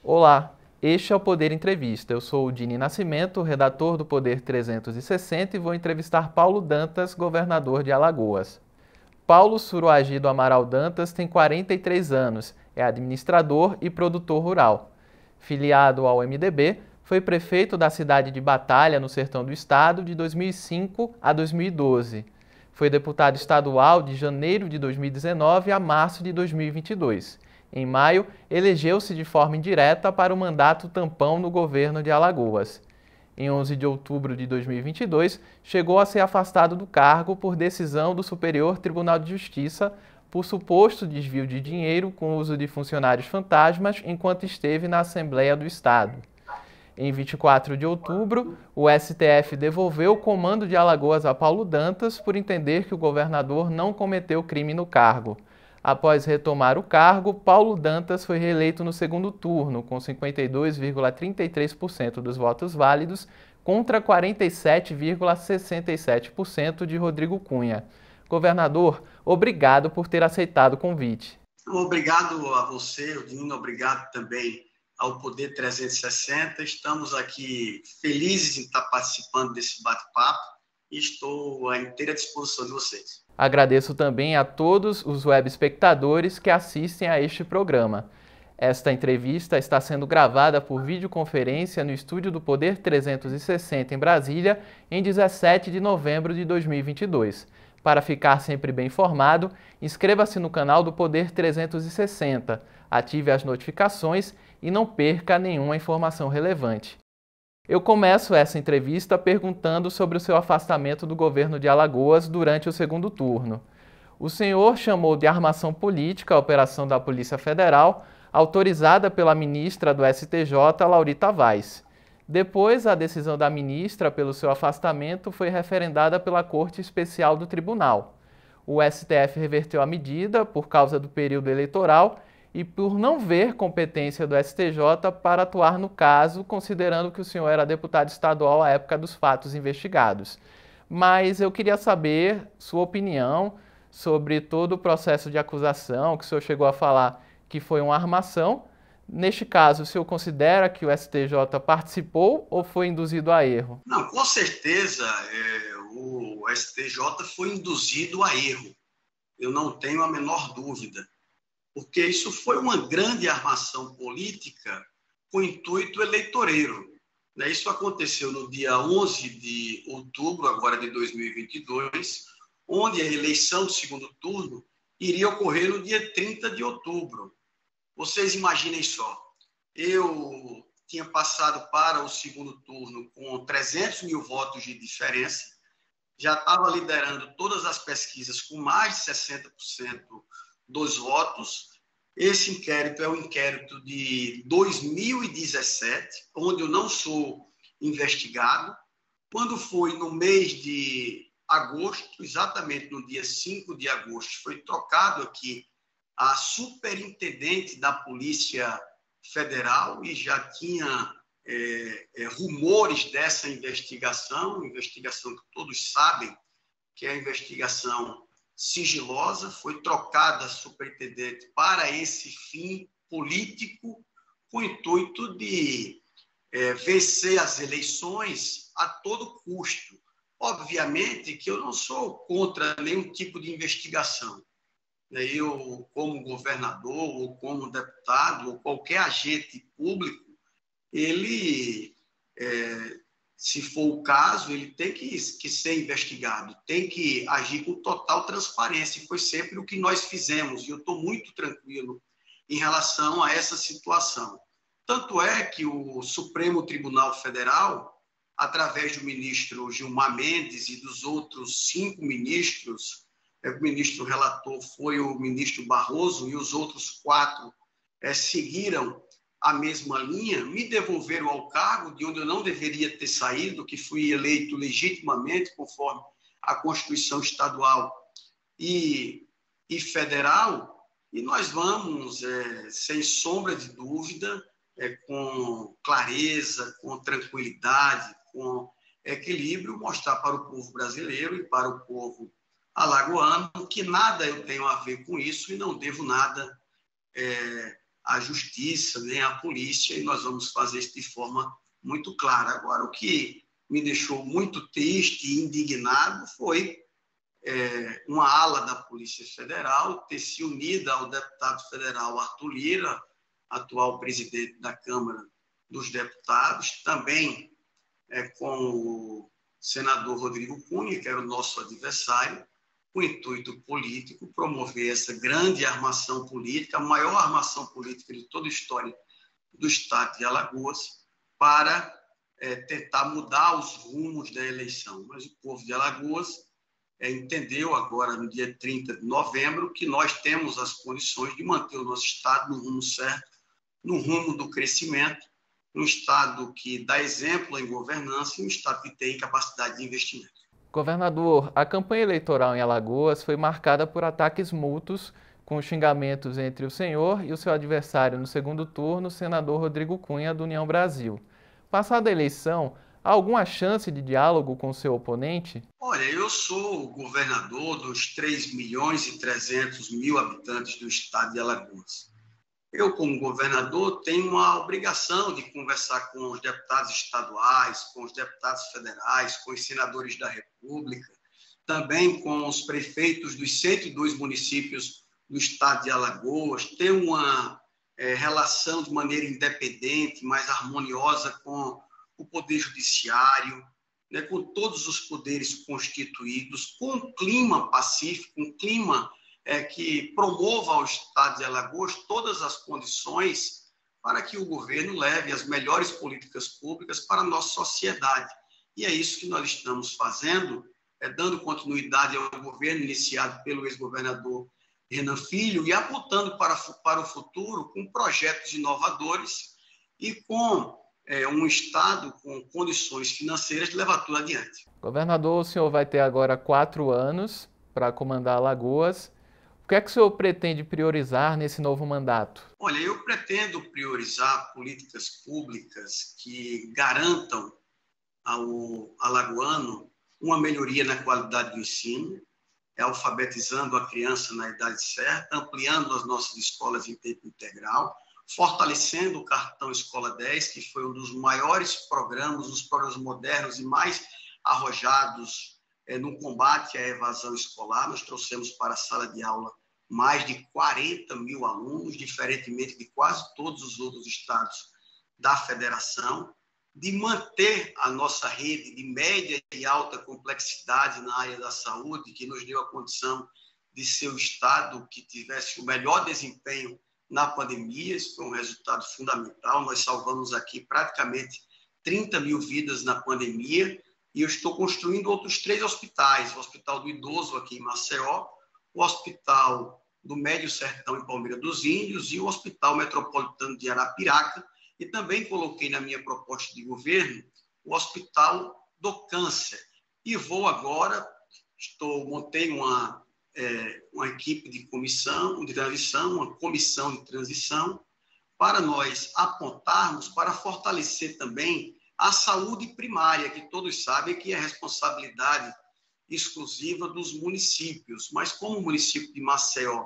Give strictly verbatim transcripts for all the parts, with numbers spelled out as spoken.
Olá, este é o Poder Entrevista. Eu sou o Dini Nascimento, redator do Poder trezentos e sessenta e vou entrevistar Paulo Dantas, governador de Alagoas. Paulo Suruagi do Amaral Dantas tem quarenta e três anos, é administrador e produtor rural. Filiado ao M D B, foi prefeito da cidade de Batalha, no sertão do estado, de dois mil e cinco a dois mil e doze. Foi deputado estadual de janeiro de dois mil e dezenove a março de dois mil e vinte e dois. Em maio, elegeu-se de forma indireta para o mandato tampão no governo de Alagoas. Em onze de outubro de dois mil e vinte e dois, chegou a ser afastado do cargo por decisão do Superior Tribunal de Justiça por suposto desvio de dinheiro com uso de funcionários fantasmas enquanto esteve na Assembleia do Estado. Em vinte e quatro de outubro, o S T F devolveu o comando de Alagoas a Paulo Dantas por entender que o governador não cometeu crime no cargo. Após retomar o cargo, Paulo Dantas foi reeleito no segundo turno, com cinquenta e dois vírgula trinta e três por cento dos votos válidos, contra quarenta e sete vírgula sessenta e sete por cento de Rodrigo Cunha. Governador, obrigado por ter aceitado o convite. Obrigado a você, Dino, obrigado também ao Poder trezentos e sessenta. Estamos aqui felizes em estar participando desse bate-papo e estou à inteira disposição de vocês. Agradeço também a todos os web espectadores que assistem a este programa. Esta entrevista está sendo gravada por videoconferência no estúdio do Poder trezentos e sessenta em Brasília, em dezessete de novembro de dois mil e vinte e dois. Para ficar sempre bem informado, inscreva-se no canal do Poder trezentos e sessenta, ative as notificações e não perca nenhuma informação relevante. Eu começo essa entrevista perguntando sobre o seu afastamento do governo de Alagoas durante o segundo turno. O senhor chamou de armação política a operação da Polícia Federal, autorizada pela ministra do S T J, Laurita Vaz. Depois, a decisão da ministra pelo seu afastamento foi referendada pela Corte Especial do Tribunal. O S T F reverteu a medida por causa do período eleitoral e por não ver competência do S T J para atuar no caso, considerando que o senhor era deputado estadual à época dos fatos investigados. Mas eu queria saber sua opinião sobre todo o processo de acusação, que o senhor chegou a falar que foi uma armação. Neste caso, o senhor considera que o S T J participou ou foi induzido a erro? Não, com certeza é, o S T J foi induzido a erro. Eu não tenho a menor dúvida. Porque isso foi uma grande armação política com intuito eleitoreiro. Isso aconteceu no dia onze de outubro, agora de dois mil e vinte e dois, onde a eleição do segundo turno iria ocorrer no dia trinta de outubro. Vocês imaginem só, eu tinha passado para o segundo turno com trezentos mil votos de diferença, já estava liderando todas as pesquisas com mais de sessenta por cento dos votos. Esse inquérito é o inquérito de dois mil e dezessete, onde eu não sou investigado. Quando foi no mês de agosto, exatamente no dia cinco de agosto, foi trocado aqui a superintendente da Polícia Federal e já tinha é, é, rumores dessa investigação, investigação que todos sabem que é a investigação sigilosa, foi trocada a superintendente para esse fim político, com o intuito de é, vencer as eleições a todo custo. Obviamente que eu não sou contra nenhum tipo de investigação. Eu, como governador, ou como deputado, ou qualquer agente público, ele... É, se for o caso, ele tem que, que ser investigado, tem que agir com total transparência, e foi sempre o que nós fizemos, e eu estou muito tranquilo em relação a essa situação. Tanto é que o Supremo Tribunal Federal, através do ministro Gilmar Mendes e dos outros cinco ministros, o ministro relator foi o ministro Barroso, e os outros quatro é, seguiram a mesma linha, me devolveram ao cargo de onde eu não deveria ter saído, que fui eleito legitimamente, conforme a Constituição Estadual e, e Federal, e nós vamos, é, sem sombra de dúvida, é, com clareza, com tranquilidade, com equilíbrio, mostrar para o povo brasileiro e para o povo alagoano que nada eu tenho a ver com isso e não devo nada é, a justiça, nem a polícia, e nós vamos fazer isso de forma muito clara. Agora, o que me deixou muito triste e indignado foi é, uma ala da Polícia Federal ter se unido ao deputado federal Arthur Lira, atual presidente da Câmara dos Deputados, também é, com o senador Rodrigo Cunha, que era o nosso adversário, com o intuito político, promover essa grande armação política, a maior armação política de toda a história do estado de Alagoas, para é, tentar mudar os rumos da eleição. Mas o povo de Alagoas é, entendeu agora, no dia trinta de novembro, que nós temos as condições de manter o nosso estado no rumo certo, no rumo do crescimento, um estado que dá exemplo em governança e um estado que tem capacidade de investimento. Governador, a campanha eleitoral em Alagoas foi marcada por ataques mútuos, com xingamentos entre o senhor e o seu adversário no segundo turno, o senador Rodrigo Cunha, do União Brasil. Passada a eleição, há alguma chance de diálogo com o seu oponente? Olha, eu sou o governador dos três milhões e trezentos mil habitantes do estado de Alagoas. Eu, como governador, tenho uma obrigação de conversar com os deputados estaduais, com os deputados federais, com os senadores da República, também com os prefeitos dos cento e dois municípios do estado de Alagoas, ter uma é, relação de maneira independente, mais harmoniosa com o Poder Judiciário, né, com todos os poderes constituídos, com um clima pacífico, um clima É, que promova ao estado de Alagoas todas as condições para que o governo leve as melhores políticas públicas para a nossa sociedade. E é isso que nós estamos fazendo, é, dando continuidade ao governo iniciado pelo ex-governador Renan Filho e apontando para, para o futuro com projetos inovadores e com é, um estado com condições financeiras de levar tudo adiante. Governador, o senhor vai ter agora quatro anos para comandar Alagoas. O que é que o senhor pretende priorizar nesse novo mandato? Olha, eu pretendo priorizar políticas públicas que garantam ao alagoano uma melhoria na qualidade do ensino, alfabetizando a criança na idade certa, ampliando as nossas escolas em tempo integral, fortalecendo o cartão Escola dez, que foi um dos maiores programas, um dos programas modernos e mais arrojados é, no combate à evasão escolar. Nós trouxemos para a sala de aula mais de quarenta mil alunos, diferentemente de quase todos os outros estados da federação, de manter a nossa rede de média e alta complexidade na área da saúde, que nos deu a condição de ser o estado que tivesse o melhor desempenho na pandemia. Isso foi um resultado fundamental. Nós salvamos aqui praticamente trinta mil vidas na pandemia, e eu estou construindo outros três hospitais: o Hospital do Idoso aqui em Maceió, o Hospital do Médio Sertão em Palmeira dos Índios e o Hospital Metropolitano de Arapiraca, e também coloquei na minha proposta de governo o Hospital do Câncer. E vou agora, estou, montei uma, é, uma equipe de comissão de transição, uma comissão de transição, para nós apontarmos para fortalecer também a saúde primária, que todos sabem que é responsabilidade exclusiva dos municípios, mas como o município de Maceió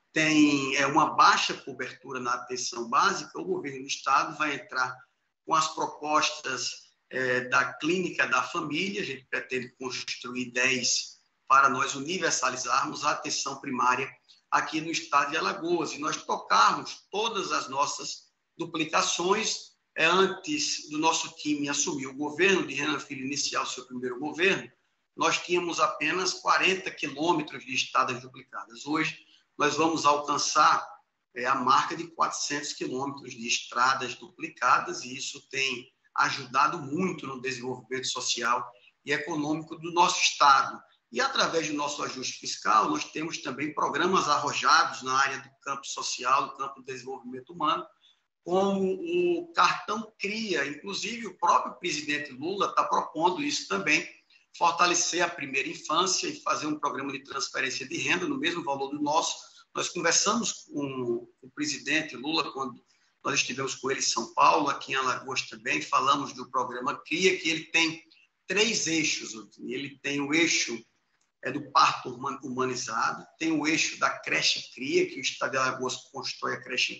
tem é, uma baixa cobertura na atenção básica, o governo do estado vai entrar com as propostas é, da Clínica da Família. A gente pretende construir dez para nós universalizarmos a atenção primária aqui no estado de Alagoas, e nós tocarmos todas as nossas duplicações. É, antes do nosso time assumir o governo, de Renan Filho iniciar o seu primeiro governo, nós tínhamos apenas quarenta quilômetros de estradas duplicadas. Hoje, nós vamos alcançar é, a marca de quatrocentos quilômetros de estradas duplicadas, e isso tem ajudado muito no desenvolvimento social e econômico do nosso estado. E, através do nosso ajuste fiscal, nós temos também programas arrojados na área do campo social, do campo do desenvolvimento humano, como o cartão CRIA. Inclusive, o próprio presidente Lula está propondo isso também, fortalecer a primeira infância e fazer um programa de transferência de renda no mesmo valor do nosso. Nós conversamos com o presidente Lula quando nós estivemos com ele em São Paulo, aqui em Alagoas também, falamos do programa CRIA, que ele tem três eixos. Ele tem o eixo é, do parto humanizado, tem o eixo da creche CRIA, que o estado de Alagoas constrói a creche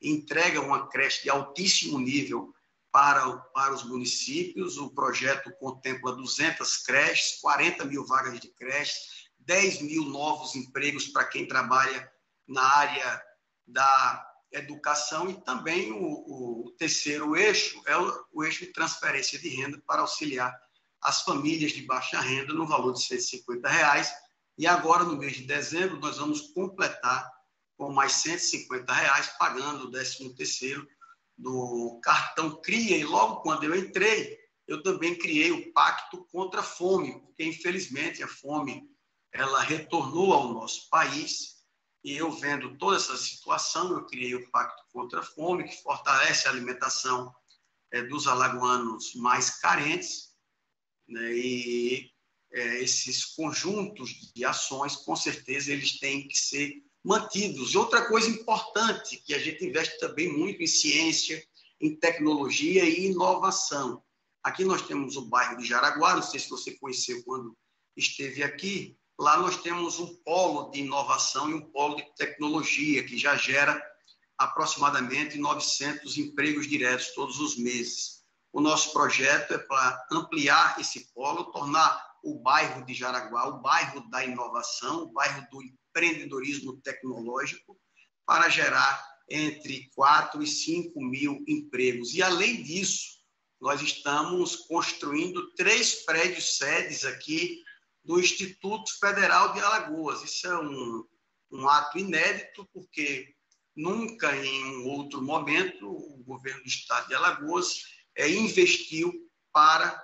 entrega uma creche de altíssimo nível para, para os municípios. O projeto contempla duzentas creches, quarenta mil vagas de creches, dez mil novos empregos para quem trabalha na área da educação, e também o, o terceiro eixo é o, o eixo de transferência de renda para auxiliar as famílias de baixa renda no valor de cento e cinquenta reais. E agora, no mês de dezembro, nós vamos completar com mais cento e cinquenta reais, pagando o décimo terceiro do cartão CRIA. E logo quando eu entrei, eu também criei o Pacto contra a Fome, porque, infelizmente, a fome ela retornou ao nosso país. E eu, vendo toda essa situação, eu criei o Pacto contra a Fome, que fortalece a alimentação é, dos alagoanos mais carentes, né? E é, esses conjuntos de ações, com certeza, eles têm que ser mantidos. E outra coisa importante, que a gente investe também muito em ciência, em tecnologia e inovação. Aqui nós temos o bairro de Jaraguá, não sei se você conheceu quando esteve aqui. Lá nós temos um polo de inovação e um polo de tecnologia, que já gera aproximadamente novecentos empregos diretos todos os meses. O nosso projeto é para ampliar esse polo, tornar o bairro de Jaraguá o bairro da inovação, o bairro do empreendedorismo tecnológico, para gerar entre quatro e cinco mil empregos. E, além disso, nós estamos construindo três prédios sedes aqui do Instituto Federal de Alagoas. Isso é um, um ato inédito, porque nunca em um outro momento o governo do estado de Alagoas é, investiu para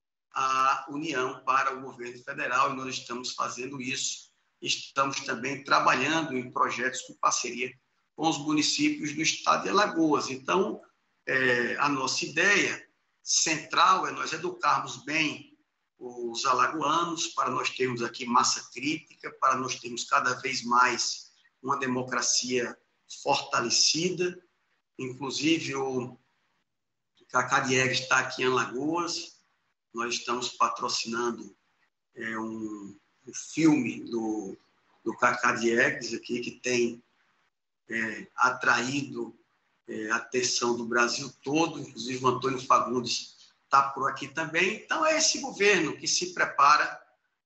a União, para o governo federal, e nós estamos fazendo isso. Estamos também trabalhando em projetos com parceria com os municípios do estado de Alagoas. Então, é, a nossa ideia central é nós educarmos bem os alagoanos, para nós termos aqui massa crítica, para nós termos cada vez mais uma democracia fortalecida. Inclusive, o Cacá Diegues está aqui em Alagoas, nós estamos patrocinando é, um, um filme do, do Cacá Diegues aqui, que tem é, atraído é, a atenção do Brasil todo, inclusive o Antônio Fagundes está por aqui também. Então, é esse governo que se prepara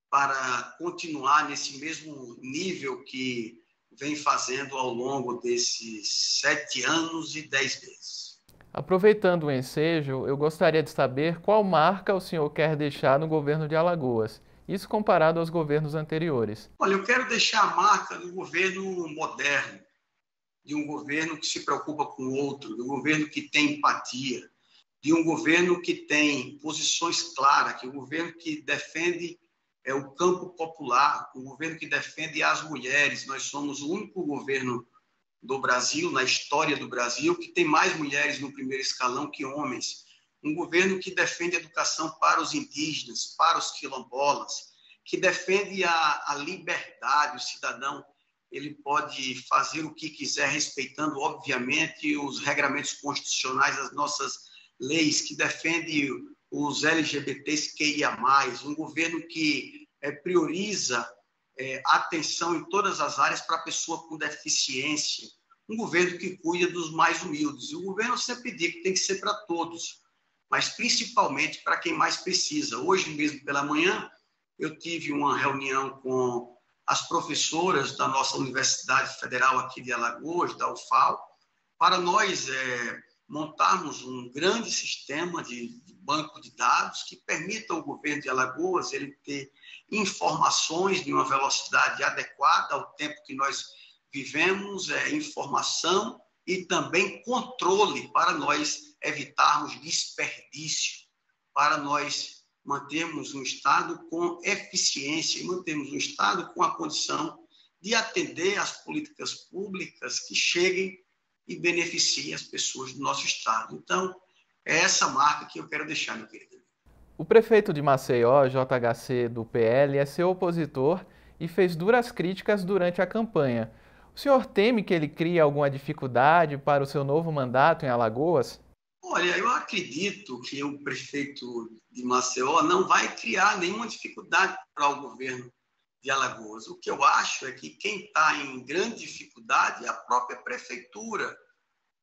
para continuar nesse mesmo nível que vem fazendo ao longo desses sete anos e dez meses. Aproveitando o ensejo, eu gostaria de saber qual marca o senhor quer deixar no governo de Alagoas, isso comparado aos governos anteriores. Olha, eu quero deixar a marca do governo moderno, de um governo que se preocupa com o outro, de um governo que tem empatia, de um governo que tem posições claras, que um governo que defende é, o campo popular, um governo que defende as mulheres. Nós somos o único governo do Brasil, na história do Brasil, que tem mais mulheres no primeiro escalão que homens. Um governo que defende a educação para os indígenas, para os quilombolas, que defende a, a liberdade. O cidadão ele pode fazer o que quiser, respeitando, obviamente, os regramentos constitucionais, as nossas leis, que defende os L G B Ts Q I A mais, um governo que é, prioriza é, atenção em todas as áreas para a pessoa com deficiência, um governo que cuida dos mais humildes. E o governo, eu sempre digo que tem que ser para todos, mas principalmente para quem mais precisa. Hoje mesmo pela manhã, eu tive uma reunião com as professoras da nossa Universidade Federal aqui de Alagoas, da U F A L, para nós é, montarmos um grande sistema de, de banco de dados que permita ao governo de Alagoas ele ter informações de uma velocidade adequada ao tempo que nós vivemos, é, informação e também controle para nós evitarmos desperdício, para nós mantermos um Estado com eficiência e mantermos um Estado com a condição de atender às políticas públicas que cheguem e beneficiem as pessoas do nosso Estado. Então, é essa marca que eu quero deixar, meu querido. O prefeito de Maceió, J H C do P L, é seu opositor e fez duras críticas durante a campanha. O senhor teme que ele crie alguma dificuldade para o seu novo mandato em Alagoas? Olha, eu acredito que o prefeito de Maceió não vai criar nenhuma dificuldade para o governo de Alagoas. O que eu acho é que quem está em grande dificuldade é a própria prefeitura,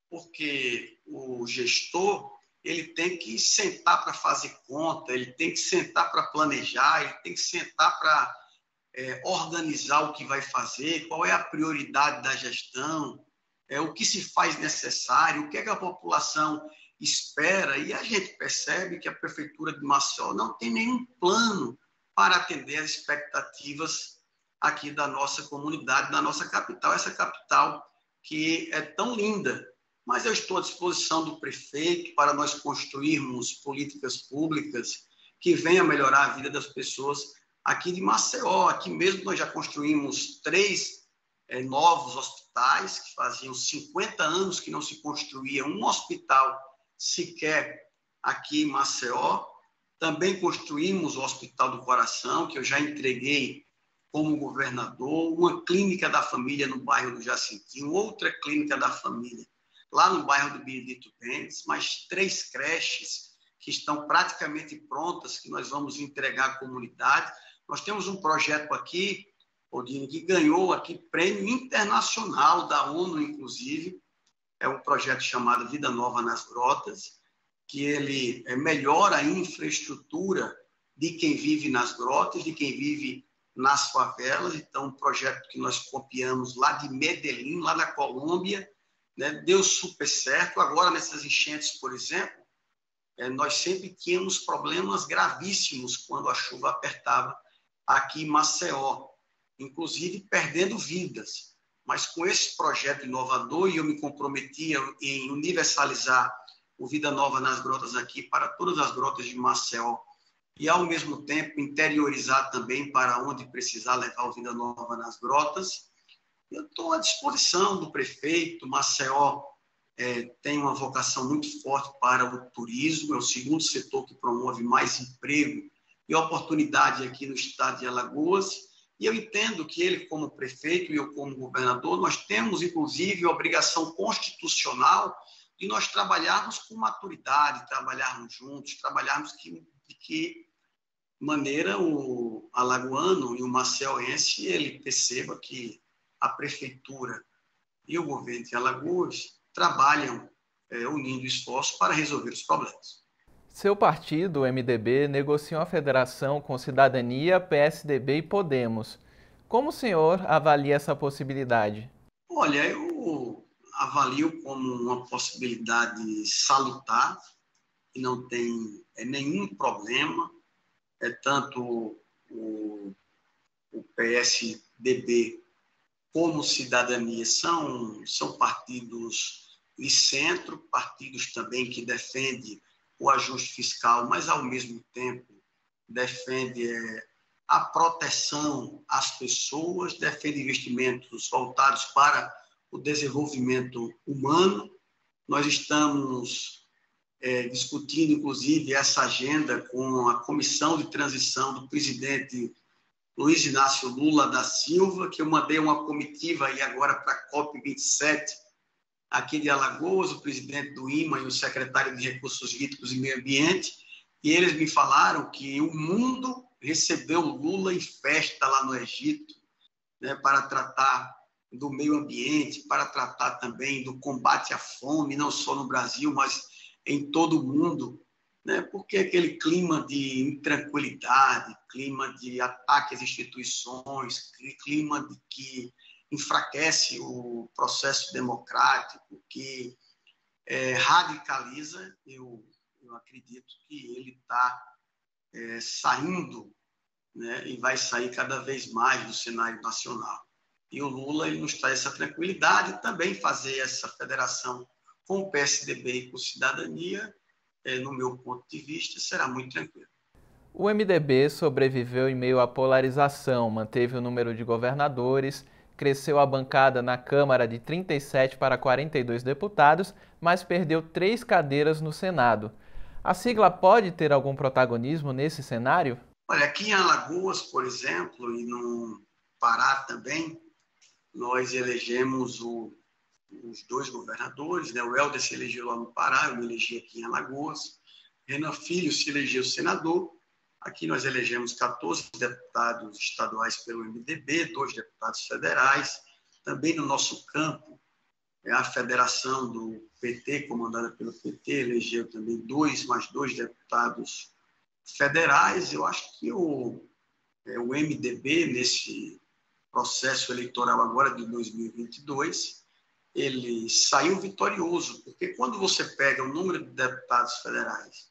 porque o gestor ele tem que sentar para fazer conta, ele tem que sentar para planejar, ele tem que sentar para é, organizar o que vai fazer, qual é a prioridade da gestão, é, o que se faz necessário, o que, é que a população espera, e a gente percebe que a Prefeitura de Maceió não tem nenhum plano para atender as expectativas aqui da nossa comunidade, da nossa capital, essa capital que é tão linda. Mas eu estou à disposição do prefeito para nós construirmos políticas públicas que venham melhorar a vida das pessoas aqui de Maceió. Aqui mesmo nós já construímos três é, novos hospitais, que faziam cinquenta anos que não se construía um hospital sequer aqui em Maceió. Também construímos o Hospital do Coração, que eu já entreguei como governador, uma clínica da família no bairro do Jacintinho, outra clínica da família lá no bairro do Benedito Mendes, mais três creches que estão praticamente prontas, que nós vamos entregar à comunidade. Nós temos um projeto aqui, Odine, que ganhou aqui prêmio internacional da ONU, inclusive, é um projeto chamado Vida Nova nas Grotas, que ele melhora a infraestrutura de quem vive nas grotas, de quem vive nas favelas. Então, um projeto que nós copiamos lá de Medellín, lá da Colômbia, né? Deu super certo. Agora, nessas enchentes, por exemplo, é, nós sempre tínhamos problemas gravíssimos quando a chuva apertava aqui em Maceió, inclusive perdendo vidas. Mas com esse projeto inovador, e eu me comprometia em universalizar o Vida Nova nas Grotas aqui para todas as grotas de Maceió, e ao mesmo tempo interiorizar também para onde precisar levar o Vida Nova nas Grotas. Eu estou à disposição do prefeito. Maceió é, tem uma vocação muito forte para o turismo, é o segundo setor que promove mais emprego e oportunidade aqui no estado de Alagoas, e eu entendo que ele, como prefeito, e eu como governador, nós temos, inclusive, a obrigação constitucional de nós trabalharmos com maturidade, trabalharmos juntos, trabalharmos que, de que maneira o alagoano e o maceiense ele perceba que a prefeitura e o governo de Alagoas trabalham é, unindo esforços para resolver os problemas. Seu partido, o M D B, negociou a federação com Cidadania, P S D B e Podemos. Como o senhor avalia essa possibilidade? Olha, eu avalio como uma possibilidade salutar, que não tem é, nenhum problema. É tanto o, o P S D B como Cidadania são, são partidos de centro, partidos também que defendem o ajuste fiscal, mas, ao mesmo tempo, defendem é, a proteção às pessoas, defendem investimentos voltados para o desenvolvimento humano. Nós estamos é, discutindo, inclusive, essa agenda com a comissão de transição do presidente Luiz Inácio Lula da Silva, que eu mandei uma comitiva aí agora para a COP vinte e sete, aqui de Alagoas, o presidente do I M A e o secretário de Recursos Hídricos e Meio Ambiente, e eles me falaram que o mundo recebeu Lula em festa lá no Egito, né, para tratar do meio ambiente, para tratar também do combate à fome, não só no Brasil, mas em todo o mundo, né? Porque aquele clima de intranquilidade, clima de ataque às instituições, clima de que enfraquece o processo democrático, que é, radicaliza, eu, eu acredito que ele está é, saindo, né, e vai sair cada vez mais do cenário nacional. E o Lula ele nos traz essa tranquilidade, e também fazer essa federação com o P S D B e com Cidadania, é, no meu ponto de vista, será muito tranquilo. O M D B sobreviveu em meio à polarização, manteve o número de governadores, cresceu a bancada na Câmara de trinta e sete para quarenta e dois deputados, mas perdeu três cadeiras no Senado. A sigla pode ter algum protagonismo nesse cenário? Olha, aqui em Alagoas, por exemplo, e no Pará também, nós elegemos o os dois governadores, né? O Helder se elegeu lá no Pará, eu me elegi aqui em Alagoas, Renan Filho se elegeu senador, aqui nós elegemos quatorze deputados estaduais pelo M D B, dois deputados federais, também no nosso campo A federação do P T, comandada pelo P T, elegeu também dois, mais dois deputados federais. Eu acho que o, é, o M D B, nesse processo eleitoral agora de dois mil e vinte e dois, ele saiu vitorioso, porque quando você pega o número de deputados federais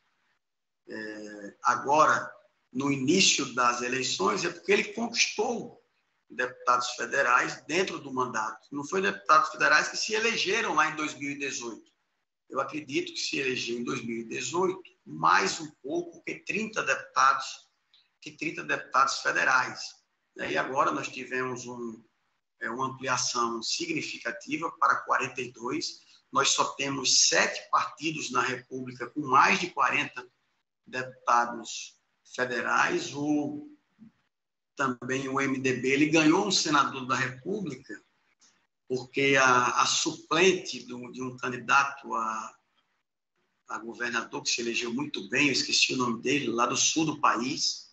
é, agora, no início das eleições, é porque ele conquistou deputados federais dentro do mandato. Não foi deputados federais que se elegeram lá em dois mil e dezoito. Eu acredito que se elegeu em dois mil e dezoito mais um pouco que trinta deputados, que trinta deputados federais. E agora nós tivemos um, uma ampliação significativa para quarenta e dois. Nós só temos sete partidos na República com mais de quarenta deputados federais. O também o M D B, ele ganhou um senador da República porque a, a suplente do, de um candidato a, a governador que se elegeu muito bem, eu esqueci o nome dele, lá do sul do país,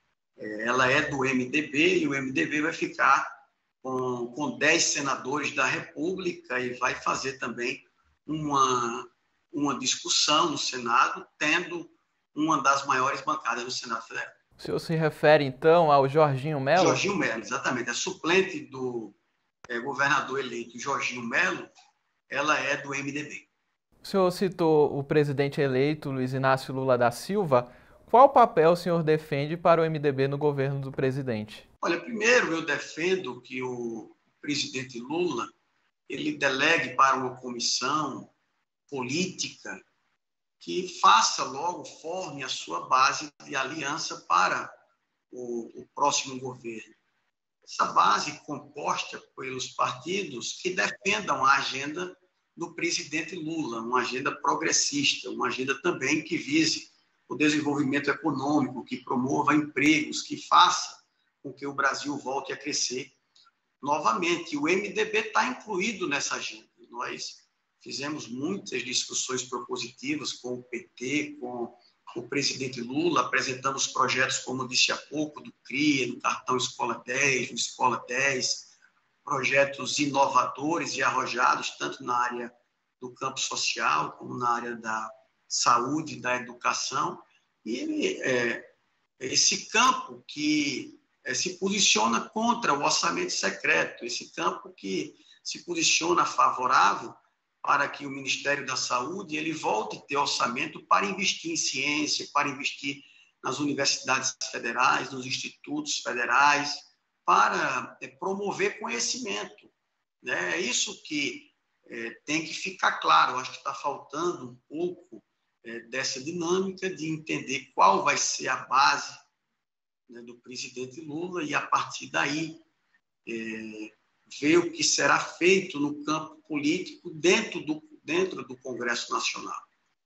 é, ela é do M D B e o M D B vai ficar com, com dez senadores da República e vai fazer também uma, uma discussão no Senado, tendo uma das maiores bancadas do Senado Federal. O senhor se refere, então, ao Jorginho Melo? Jorginho Melo, exatamente. A suplente do é, governador eleito Jorginho Melo, ela é do M D B. O senhor citou o presidente eleito, Luiz Inácio Lula da Silva. Qual papel o senhor defende para o M D B no governo do presidente? Olha, primeiro eu defendo que o presidente Lula ele delegue para uma comissão política que faça logo, forme a sua base de aliança para o, o próximo governo. Essa base composta pelos partidos que defendam a agenda do presidente Lula, uma agenda progressista, uma agenda também que vise o desenvolvimento econômico, que promova empregos, que faça com que o Brasil volte a crescer novamente. O M D B está incluído nessa agenda. Nós fizemos muitas discussões propositivas com o P T, com o presidente Lula, apresentamos projetos, como disse há pouco, do CRIA, do Cartão Escola dez, do Escola dez, projetos inovadores e arrojados, tanto na área do campo social, como na área da saúde, da educação, e é, esse campo que é, se posiciona contra o orçamento secreto, esse campo que se posiciona favorável para que o Ministério da Saúde ele volte a ter orçamento para investir em ciência, para investir nas universidades federais, nos institutos federais, para é, promover conhecimento. Né? É isso que é, tem que ficar claro. Eu acho que está faltando um pouco é, dessa dinâmica de entender qual vai ser a base, né, do presidente Lula e, a partir daí, é, ver o que será feito no campo político dentro do, dentro do Congresso Nacional.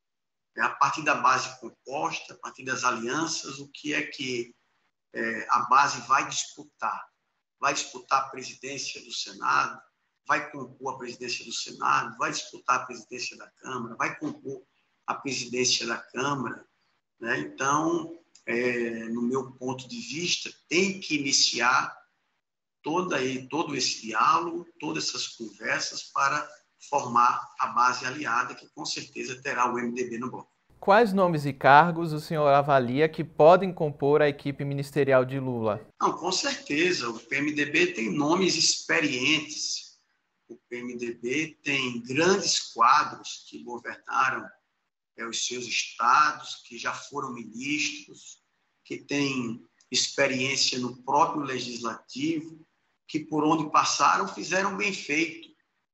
É a partir da base composta, a partir das alianças, o que é que é, a base vai disputar. Vai disputar a presidência do Senado, vai compor a presidência do Senado, vai disputar a presidência da Câmara, vai compor a presidência da Câmara. Né? Então, é, no meu ponto de vista, tem que iniciar Toda aí, todo esse diálogo, todas essas conversas para formar a base aliada que com certeza terá o M D B no bloco. Quais nomes e cargos o senhor avalia que podem compor a equipe ministerial de Lula? Não, com certeza, o P M D B tem nomes experientes, o P M D B tem grandes quadros que governaram é, os seus estados, que já foram ministros, que têm experiência no próprio legislativo, que por onde passaram fizeram bem feito.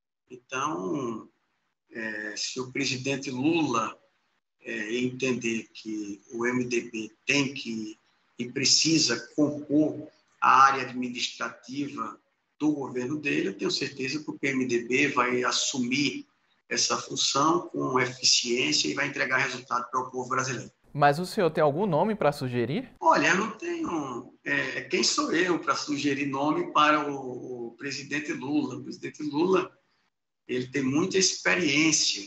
Então, é, se o presidente Lula é, entender que o M D B tem que e precisa compor a área administrativa do governo dele, eu tenho certeza que o P M D B vai assumir essa função com eficiência e vai entregar resultado para o povo brasileiro. Mas o senhor tem algum nome para sugerir? Olha, eu não tenho... É, quem sou eu para sugerir nome para o, o presidente Lula? O presidente Lula ele tem muita experiência.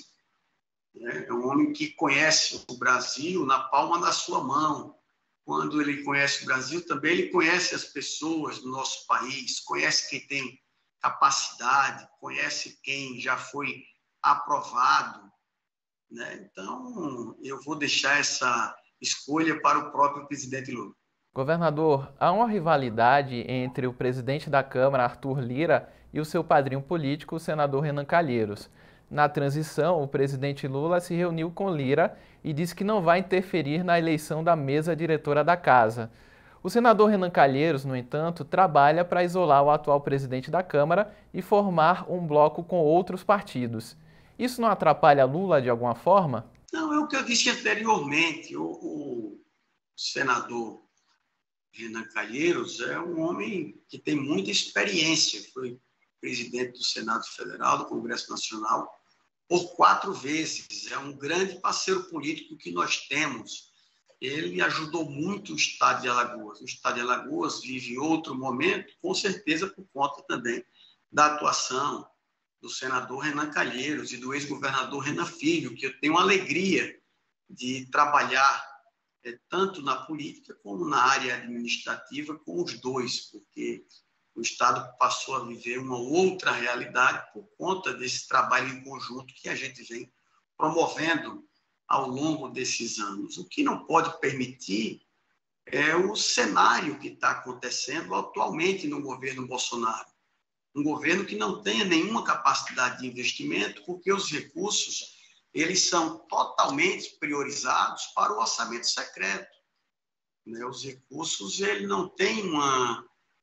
Né? É um homem que conhece o Brasil na palma da sua mão. Quando ele conhece o Brasil, também ele conhece as pessoas do nosso país, conhece quem tem capacidade, conhece quem já foi aprovado, né? Então, eu vou deixar essa escolha para o próprio presidente Lula. Governador, há uma rivalidade entre o presidente da Câmara, Arthur Lira, e o seu padrinho político, o senador Renan Calheiros. Na transição, o presidente Lula se reuniu com Lira e disse que não vai interferir na eleição da mesa diretora da casa. O senador Renan Calheiros, no entanto, trabalha para isolar o atual presidente da Câmara e formar um bloco com outros partidos. Isso não atrapalha Lula de alguma forma? Não, é o que eu disse anteriormente. O, o senador Renan Calheiros é um homem que tem muita experiência. Foi presidente do Senado Federal, do Congresso Nacional, por quatro vezes. É um grande parceiro político que nós temos. Ele ajudou muito o estado de Alagoas. O estado de Alagoas vive outro momento, com certeza por conta também da atuação do senador Renan Calheiros e do ex-governador Renan Filho, que eu tenho a alegria de trabalhar é, tanto na política como na área administrativa com os dois, porque o estado passou a viver uma outra realidade por conta desse trabalho em conjunto que a gente vem promovendo ao longo desses anos. O que não pode permitir é o cenário que está acontecendo atualmente no governo Bolsonaro. Um governo que não tenha nenhuma capacidade de investimento, porque os recursos eles são totalmente priorizados para o orçamento secreto. Né? Os recursos ele não têm uma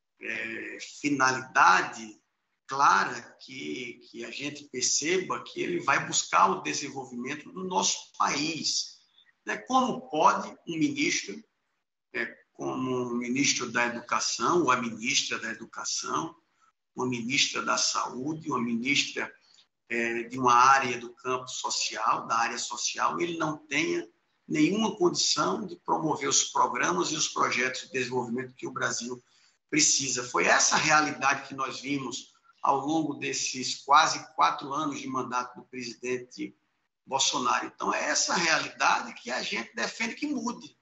é, finalidade clara que, que a gente perceba que ele vai buscar o desenvolvimento do nosso país. Né? Como pode um ministro, é, como o ministro da Educação, ou a ministra da Educação, uma ministra da Saúde, uma ministra é, de uma área do campo social, da área social, ele não tenha nenhuma condição de promover os programas e os projetos de desenvolvimento que o Brasil precisa. Foi essa realidade que nós vimos ao longo desses quase quatro anos de mandato do presidente Bolsonaro. Então, é essa realidade que a gente defende que mude.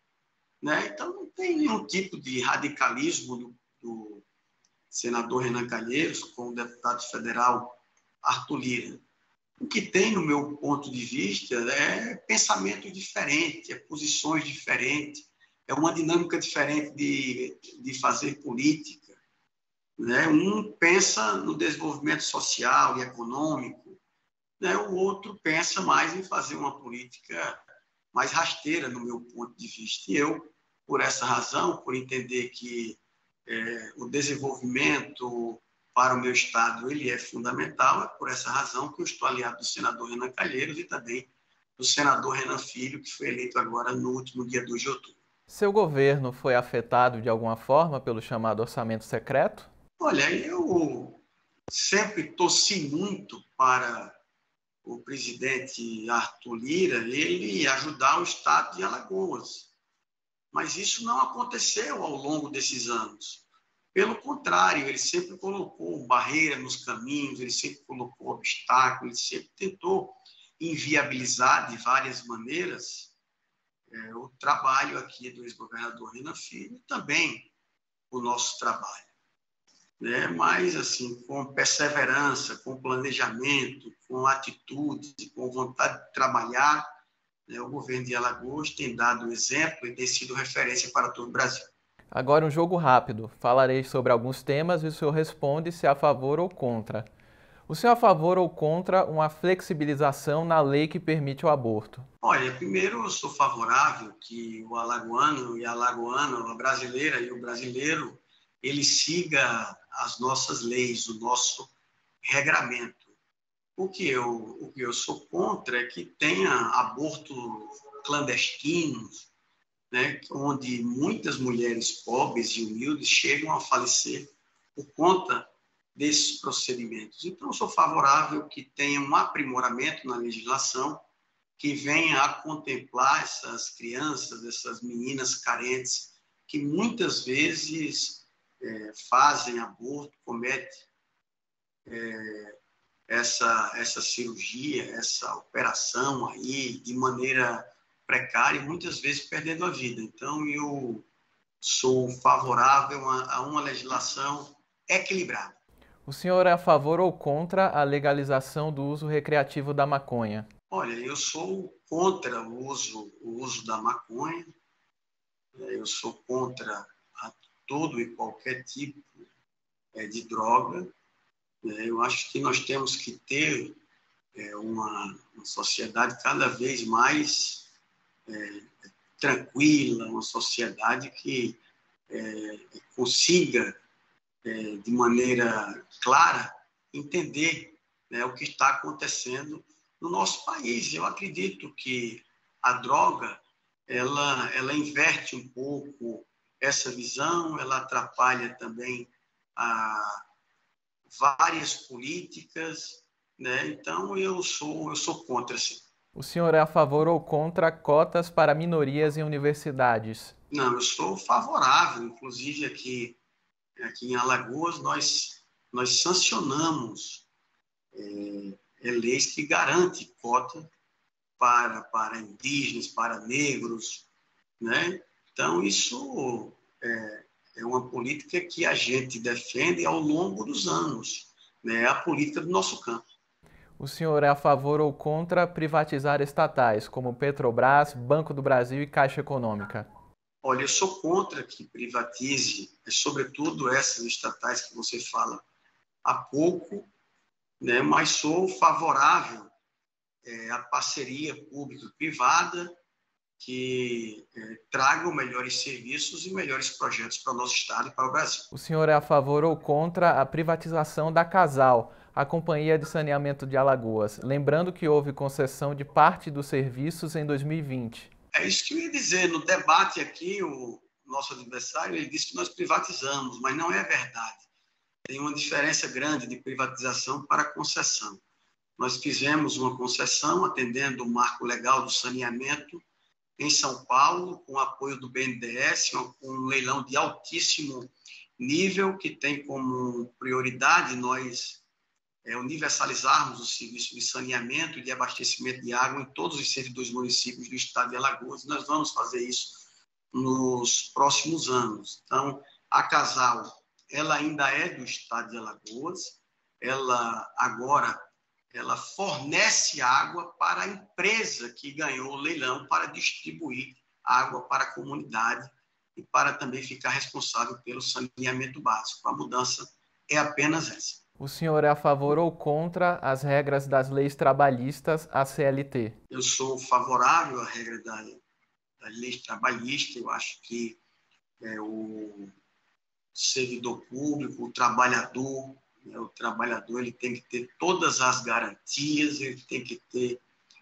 Né? Então, não tem nenhum tipo de radicalismo do, do senador Renan Calheiros com o deputado federal Arthur Lira. O que tem, no meu ponto de vista, é pensamento diferente, é posições diferentes, é uma dinâmica diferente de, de fazer política. Né? Um pensa no desenvolvimento social e econômico, né? O outro pensa mais em fazer uma política mais rasteira, no meu ponto de vista. E eu, por essa razão, por entender que é, o desenvolvimento para o meu estado ele é fundamental, é por essa razão que eu estou aliado do senador Renan Calheiros e também do senador Renan Filho, que foi eleito agora no último dia dois de outubro. Seu governo foi afetado de alguma forma pelo chamado orçamento secreto? Olha, eu sempre torci muito para o presidente Arthur Lira ele ajudar o estado de Alagoas. Mas isso não aconteceu ao longo desses anos. Pelo contrário, ele sempre colocou barreira nos caminhos, ele sempre colocou obstáculos, ele sempre tentou inviabilizar de várias maneiras é, o trabalho aqui do ex-governador Renan Filho e também o nosso trabalho. Né? Mas, assim, com perseverança, com planejamento, com atitude, com vontade de trabalhar, né, o governo de Alagoas tem dado exemplo e tem sido referência para todo o Brasil. Agora um jogo rápido. Falarei sobre alguns temas e o senhor responde se é a favor ou contra. O senhor é a favor ou contra uma flexibilização na lei que permite o aborto? Olha, primeiro eu sou favorável que o alagoano e a alagoana, a brasileira e o brasileiro, ele siga as nossas leis, o nosso regramento. O que eu, o que eu sou contra é que tenha abortos clandestinos, né, onde muitas mulheres pobres e humildes chegam a falecer por conta desses procedimentos. Então, eu sou favorável que tenha um aprimoramento na legislação que venha a contemplar essas crianças, essas meninas carentes, que muitas vezes é, fazem aborto, cometem é, essa, essa cirurgia, essa operação aí de maneira precária e muitas vezes perdendo a vida. Então, eu sou favorável a, a uma legislação equilibrada. O senhor é a favor ou contra a legalização do uso recreativo da maconha? Olha, eu sou contra o uso, o uso da maconha, né? Eu sou contra a todo e qualquer tipo é, de droga, né? Eu acho que nós temos que ter é, uma, uma sociedade cada vez mais é, tranquila, uma sociedade que é, consiga, é, de maneira clara, entender, né, o que está acontecendo no nosso país. Eu acredito que a droga ela, ela inverte um pouco essa visão, ela atrapalha também a várias políticas, né? Então eu sou eu sou contra, sim. O senhor é a favor ou contra cotas para minorias em universidades? Não, eu sou favorável, inclusive aqui aqui em Alagoas nós nós sancionamos é, leis que garantem cota para para indígenas, para negros, né? Então isso é, é uma política que a gente defende ao longo dos anos, né? É a política do nosso campo. O senhor é a favor ou contra privatizar estatais, como Petrobras, Banco do Brasil e Caixa Econômica? Olha, eu sou contra que privatize, sobretudo essas estatais que você fala há pouco, né? Mas sou favorável é, à parceria público-privada que é, tragam melhores serviços e melhores projetos para o nosso Estado e para o Brasil. O senhor é a favor ou contra a privatização da Casal, a Companhia de Saneamento de Alagoas, lembrando que houve concessão de parte dos serviços em dois mil e vinte? É isso que eu ia dizer. No debate aqui, o nosso adversário ele disse que nós privatizamos, mas não é verdade. Tem uma diferença grande de privatização para concessão. Nós fizemos uma concessão atendendo o marco legal do saneamento em São Paulo, com apoio do B N D E S, um leilão de altíssimo nível, que tem como prioridade nós é, universalizarmos o serviço de saneamento e de abastecimento de água em todos os cento e dois municípios do estado de Alagoas. Nós vamos fazer isso nos próximos anos. Então, a Casal, ela ainda é do estado de Alagoas, ela agora ela fornece água para a empresa que ganhou o leilão para distribuir água para a comunidade e para também ficar responsável pelo saneamento básico. A mudança é apenas essa. O senhor é a favor ou contra as regras das leis trabalhistas, a C L T? Eu sou favorável à regra da, da lei trabalhista. Eu acho que é, o servidor público, o trabalhador, né, o trabalhador ele tem que ter todas as garantias, ele tem que ter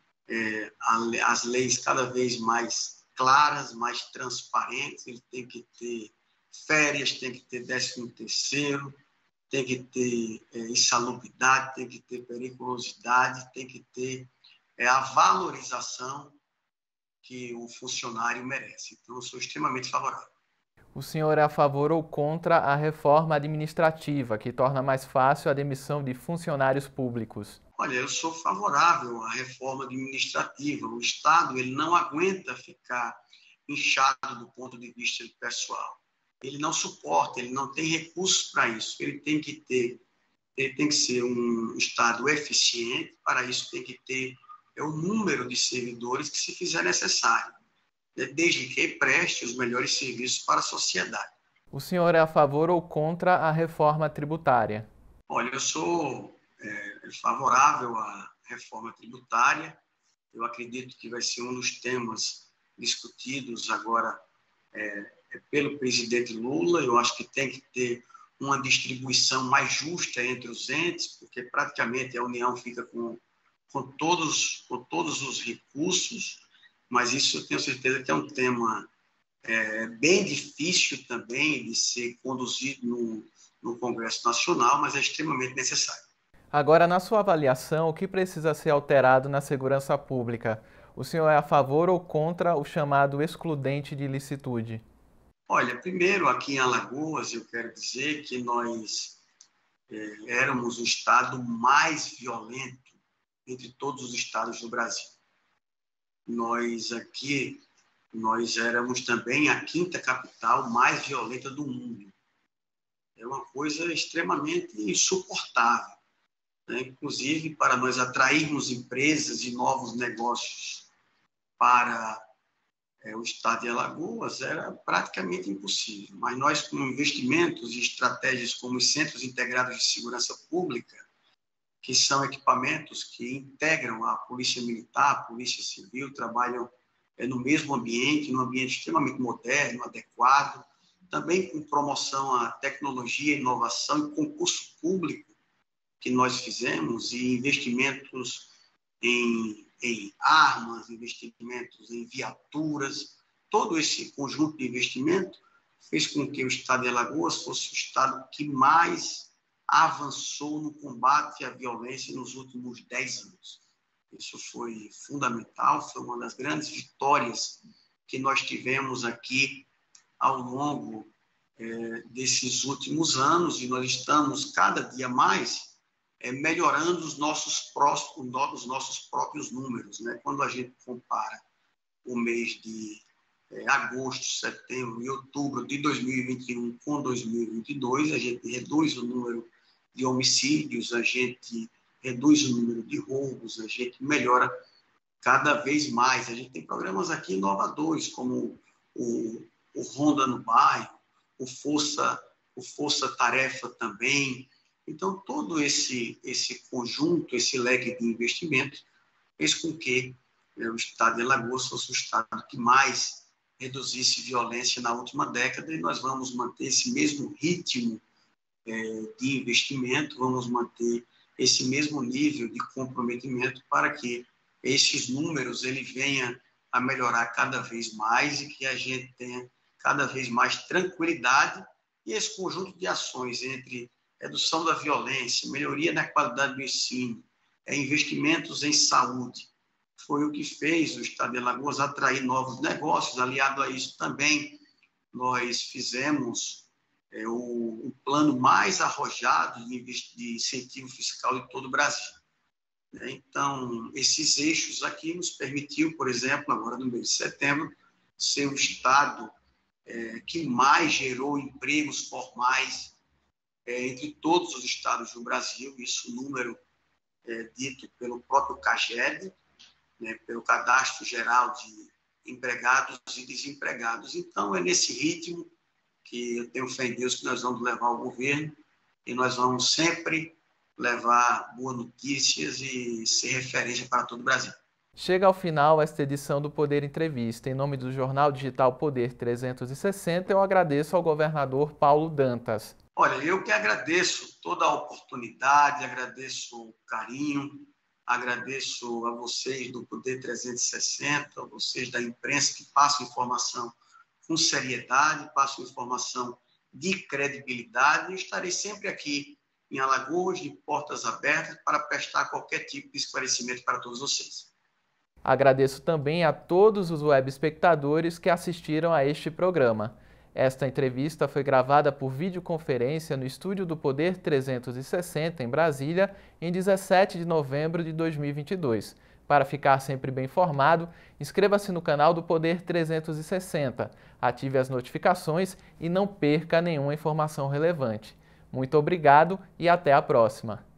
é, a, as leis cada vez mais claras, mais transparentes, ele tem que ter férias, tem que ter décimo terceiro, tem que ter é, insalubridade, tem que ter periculosidade, tem que ter é, a valorização que o funcionário merece. Então, eu sou extremamente favorável. O senhor é a favor ou contra a reforma administrativa, que torna mais fácil a demissão de funcionários públicos? Olha, eu sou favorável à reforma administrativa. O Estado ele não aguenta ficar inchado do ponto de vista pessoal. Ele não suporta, ele não tem recursos para isso. Ele tem que ter, ele tem que ser um Estado eficiente. Para isso tem que ter é, o número de servidores que se fizer necessário, desde que preste os melhores serviços para a sociedade. O senhor é a favor ou contra a reforma tributária? Olha, eu sou é, favorável à reforma tributária. Eu acredito que vai ser um dos temas discutidos agora é, é pelo presidente Lula. Eu acho que tem que ter uma distribuição mais justa entre os entes, porque praticamente a União fica com, com, todos, com todos os recursos, mas isso eu tenho certeza que é um tema é, bem difícil também de ser conduzido no, no Congresso Nacional, mas é extremamente necessário. Agora, na sua avaliação, o que precisa ser alterado na segurança pública? O senhor é a favor ou contra o chamado excludente de ilicitude? Olha, primeiro, aqui em Alagoas, eu quero dizer que nós é, éramos o estado mais violento entre todos os estados do Brasil. Nós aqui, nós éramos também a quinta capital mais violenta do mundo. é uma coisa extremamente insuportável, né? Inclusive, para nós atrairmos empresas e novos negócios para é, o estado de Alagoas, era praticamente impossível. Mas nós, com investimentos e estratégias como os Centros Integrados de Segurança Pública, que são equipamentos que integram a Polícia Militar, a Polícia Civil, trabalham é, no mesmo ambiente, num ambiente extremamente moderno, adequado, também com promoção à tecnologia, inovação e concurso público que nós fizemos, e investimentos em, em armas, investimentos em viaturas, todo esse conjunto de investimento fez com que o estado de Alagoas fosse o estado que mais avançou no combate à violência nos últimos dez anos. Isso foi fundamental, foi uma das grandes vitórias que nós tivemos aqui ao longo é, desses últimos anos, e nós estamos cada dia mais é, melhorando os nossos, próximos, os nossos próprios números, né? Quando a gente compara o mês de é, agosto, setembro e outubro de dois mil e vinte e um com dois mil e vinte e dois, a gente reduz o número de homicídios, a gente reduz o número de roubos, a gente melhora cada vez mais. A gente tem programas aqui inovadores, como o, o Ronda no Bairro, o Força, o Força Tarefa também. Então, todo esse, esse conjunto, esse leque de investimentos, fez com que é, o estado de Alagoas fosse o estado que mais reduzisse violência na última década, e nós vamos manter esse mesmo ritmo de investimento, vamos manter esse mesmo nível de comprometimento para que esses números ele venha a melhorar cada vez mais e que a gente tenha cada vez mais tranquilidade, e esse conjunto de ações entre redução da violência, melhoria na qualidade do ensino, investimentos em saúde, foi o que fez o estado de Alagoas atrair novos negócios. Aliado a isso também, nós fizemos É o, o plano mais arrojado de, de incentivo fiscal de todo o Brasil. Então, esses eixos aqui nos permitiu, por exemplo, agora no mês de setembro, ser o estado é, que mais gerou empregos formais é, entre todos os estados do Brasil. Isso número é, dito pelo próprio CAGED, né, pelo Cadastro Geral de Empregados e Desempregados. Então, é nesse ritmo que eu tenho fé em Deus que nós vamos levar ao governo, e nós vamos sempre levar boas notícias e ser referência para todo o Brasil. Chega ao final esta edição do Poder Entrevista. Em nome do jornal digital Poder trezentos e sessenta, eu agradeço ao governador Paulo Dantas. Olha, eu que agradeço toda a oportunidade, agradeço o carinho, agradeço a vocês do Poder trezentos e sessenta, a vocês da imprensa que passam informação com seriedade, passo informação de credibilidade, e estarei sempre aqui em Alagoas, de portas abertas, para prestar qualquer tipo de esclarecimento para todos vocês. Agradeço também a todos os web espectadores que assistiram a este programa. Esta entrevista foi gravada por videoconferência no estúdio do Poder trezentos e sessenta, em Brasília, em dezessete de novembro de dois mil e vinte e dois. Para ficar sempre bem informado, inscreva-se no canal do Poder trezentos e sessenta, ative as notificações e não perca nenhuma informação relevante. Muito obrigado e até a próxima!